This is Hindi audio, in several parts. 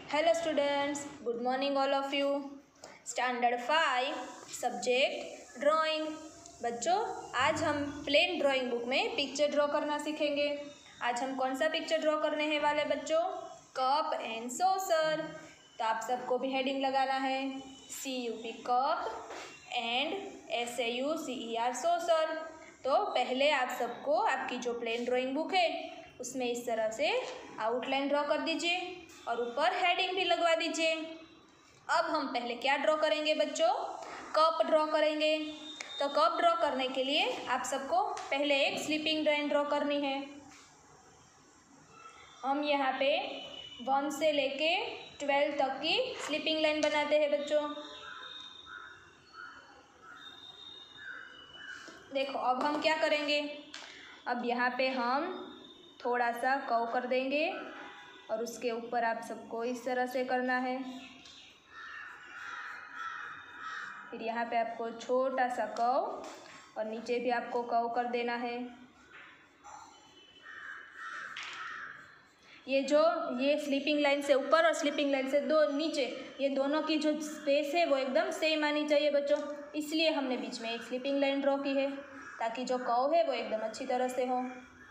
Hello students, good morning all of you. Standard 5 subject drawing. बच्चों, आज हम प्लेन ड्राइंग बुक में पिक्चर ड्रॉ करना सीखेंगे। आज हम कौन सा पिक्चर ड्रॉ करने हैं वाले बच्चों? Cup and saucer. तो आप सबको भी हेडिंग लगाना है CUP cup and SAUCER saucer. तो पहले आप सबको आपकी जो प्लेन ड्राइंग बुक है उसमें इस तरह से आउटलाइन ड्रॉ कर दीजिए और ऊपर हेडिंग भी लगवा दीजिए। अब हम पहले क्या ड्रॉ करेंगे बच्चों? कप ड्रॉ करेंगे। तो कप ड्रॉ करने के लिए आप सबको पहले एक स्लीपिंग लाइन ड्रॉ करनी है। हम यहाँ पे 1 से लेके 12 तक की स्लीपिंग लाइन बनाते हैं बच्चों। देखो अब हम क्या करेंगे, अब यहाँ पे हम थोड़ा सा कर्व कर देंगे और उसके ऊपर आप सबको इस तरह से करना है। फिर यहाँ पे आपको छोटा सा कर्व और नीचे भी आपको कर्व कर देना है। ये स्लीपिंग लाइन से ऊपर और स्लीपिंग लाइन से नीचे, ये दोनों की जो स्पेस है वो एकदम सेम आनी चाहिए बच्चों। इसलिए हमने बीच में एक स्लीपिंग लाइन ड्रॉ की है ताकि जो कर्व है वो एकदम अच्छी तरह से हो।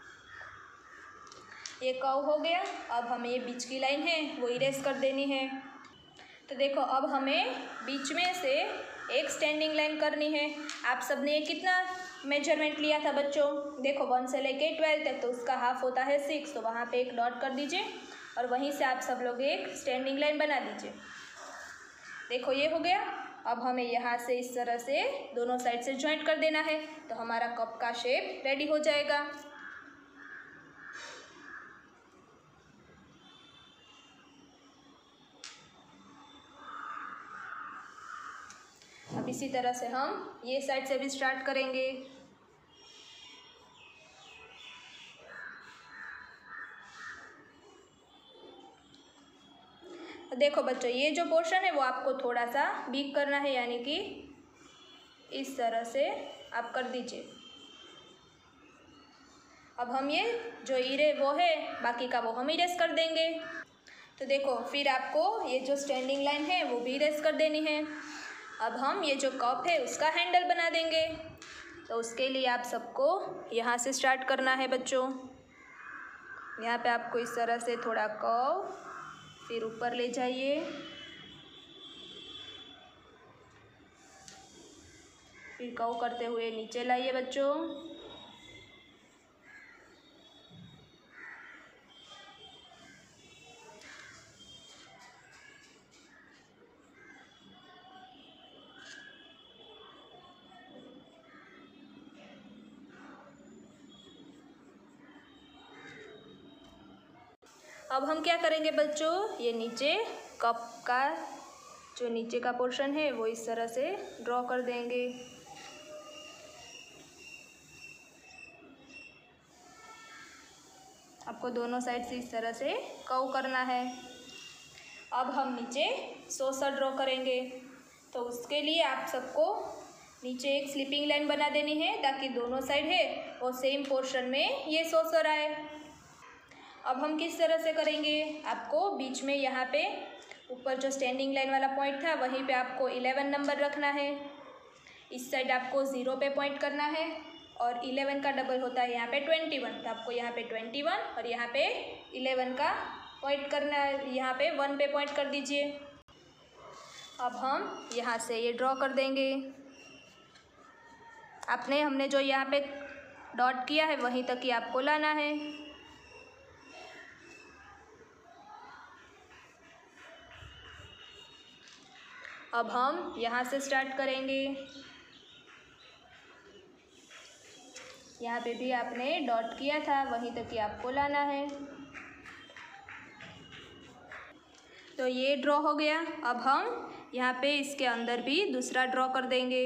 ये कर्व हो गया। अब हमें ये बीच की लाइन है वो इरेज कर देनी है। तो देखो अब हमें बीच में से एक स्टैंडिंग लाइन करनी है। आप सबने ये कितना मेजरमेंट लिया था बच्चों? देखो 1 से लेके 12 तक, तो उसका हाफ होता है 6। तो वहाँ पे एक डॉट कर दीजिए और वहीं से आप सब लोग एक स्टैंडिंग लाइन बना दीजिए। देखो ये हो गया। अब हमें यहाँ से इस तरह से दोनों साइड से जॉइंट कर देना है तो हमारा कप का शेप रेडी हो जाएगा। अब इसी तरह से हम ये साइड से भी स्टार्ट करेंगे। देखो बच्चों, ये जो पोर्शन है वो आपको थोड़ा सा बीक करना है, यानी कि इस तरह से आप कर दीजिए। अब हम ये जो वो है बाकी का वो हम इरेज कर देंगे। तो देखो फिर आपको ये जो स्टैंडिंग लाइन है वो भी इरेज कर देनी है। अब हम ये जो कप है उसका हैंडल बना देंगे। तो उसके लिए आप सबको यहाँ से स्टार्ट करना है बच्चों। यहाँ पे आपको इस तरह से थोड़ा कर्व, फिर ऊपर ले जाइए, फिर कर्व करते हुए नीचे लाइए बच्चों। अब हम क्या करेंगे बच्चों, ये नीचे कप का जो नीचे का पोर्शन है वो इस तरह से ड्रॉ कर देंगे। आपको दोनों साइड से इस तरह से कर्व करना है। अब हम नीचे सॉसर ड्रॉ करेंगे। तो उसके लिए आप सबको नीचे एक स्लीपिंग लाइन बना देनी है ताकि दोनों साइड है वो सेम पोर्शन में ये सॉसर आए। अब हम किस तरह से करेंगे, आपको बीच में यहाँ पे ऊपर जो स्टैंडिंग लाइन वाला पॉइंट था वहीं पे आपको 11 नंबर रखना है। इस साइड आपको 0 पे पॉइंट करना है और 11 का डबल होता है यहाँ पे 21। तो आपको यहाँ पे 21 और यहाँ पे 11 का पॉइंट करना है, यहाँ पे 1 पे पॉइंट कर दीजिए। अब हम यहाँ से ये ड्रॉ कर देंगे। हमने जो यहाँ पे डॉट किया है वहीं तक ही आपको लाना है। अब हम यहाँ से स्टार्ट करेंगे। यहाँ पे भी आपने डॉट किया था वहीं तक ही आपको लाना है। तो ये ड्रॉ हो गया। अब हम यहाँ पे इसके अंदर भी दूसरा ड्रॉ कर देंगे।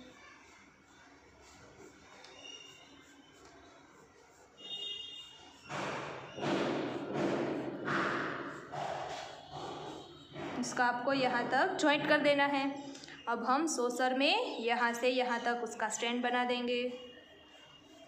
इसका आपको यहाँ तक जॉइंट कर देना है। अब हम सॉसर में यहाँ से यहाँ तक उसका स्टैंड बना देंगे।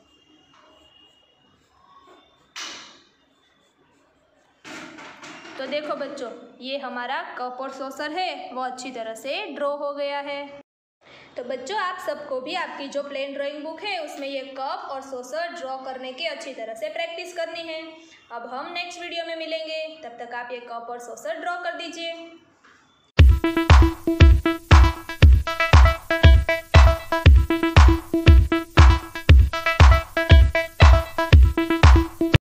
तो देखो बच्चों, ये हमारा कप और सॉसर है वो अच्छी तरह से ड्रॉ हो गया है। तो बच्चों, आप सबको भी आपकी जो प्लेन ड्राइंग बुक है उसमें ये कप और सॉसर ड्रॉ करने की अच्छी तरह से प्रैक्टिस करनी है। अब हम नेक्स्ट वीडियो में मिलेंगे, तब तक आप ये कप और सॉसर ड्रॉ कर दीजिए।